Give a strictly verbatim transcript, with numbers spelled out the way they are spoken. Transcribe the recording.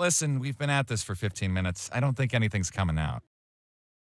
Listen, we've been at this for fifteen minutes. I don't think anything's coming out.